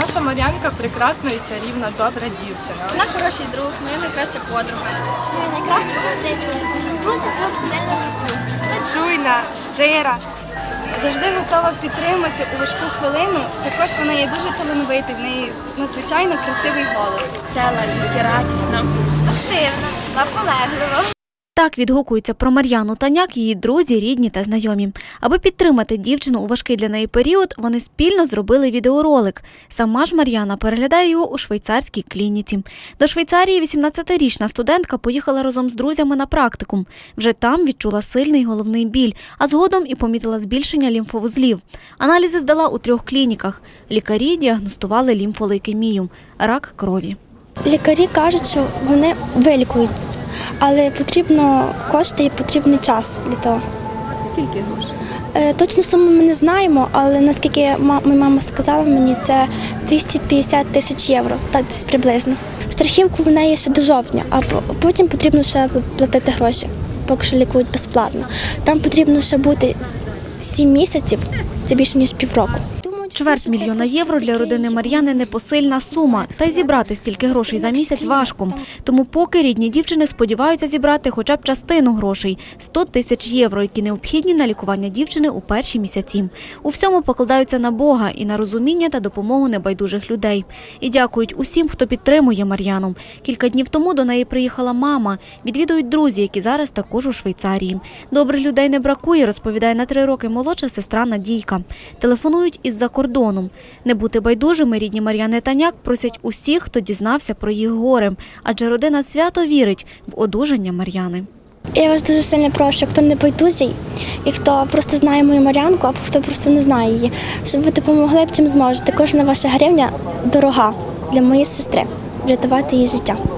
Наша Мар'янка прекрасна і чарівна, добра дівчина. Вона хороший друг, моя найкраща подруга. Моя найкраща сестричка. Дуже сильна. Чуйна, щира. Завжди готова підтримати у важку хвилину. Також вона є дуже талановита, в неї надзвичайно красивий голос. Весела, життєрадісна. Активна, наполеглива. Так відгукуються про Мар'яну Таняк її друзі, рідні та знайомі. Аби підтримати дівчину у важкий для неї період, вони спільно зробили відеоролик. Сама ж Мар'яна переглядає його у швейцарській клініці. До Швейцарії 18-річна студентка поїхала разом з друзями на практикум. Вже там відчула сильний головний біль, а згодом і помітила збільшення лімфовузлів. Аналізи здала у 3 клініках. Лікарі діагностували лімфолейкемію – рак крові. Лікарі кажуть, що вони вилікують, але потрібно кошти і потрібний час для того. Скільки грошей? Точну суму ми не знаємо, але наскільки моя мама сказала мені, це 250 тисяч євро, так десь приблизно. Страхівку в неї ще до жовтня, а потім потрібно ще платити гроші, поки що лікують безплатно. Там потрібно ще бути 7 місяців, це більше ніж півроку. $250 000 євро для родини Мар'яни – непосильна сума, та й зібрати стільки грошей за місяць важко. Тому поки рідні дівчини сподіваються зібрати хоча б частину грошей – 100 тисяч євро, які необхідні на лікування дівчини у перші місяці. У всьому покладаються на Бога і на розуміння та допомогу небайдужих людей. І дякують усім, хто підтримує Мар'яну. Кілька днів тому до неї приїхала мама. Відвідують друзі, які зараз також у Швейцарії. Добрих людей не бракує, розповідає на 3 роки молодша сестра Надійка. Телефонують із-за кордоном. Не бути байдужими рідні Мар'яни Таняк просять усіх, хто дізнався про їх горе, адже родина свято вірить в одужання Мар'яни. Я вас дуже сильно прошу, хто не байдужий і хто просто знає мою Мар'янку, або хто просто не знає її, щоб ви допомогли б чим зможете. Кожна ваша гривня дорога для моєї сестри, врятувати її життя.